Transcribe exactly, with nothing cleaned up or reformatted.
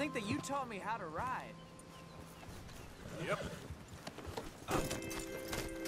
think that you taught me how to ride. Yep.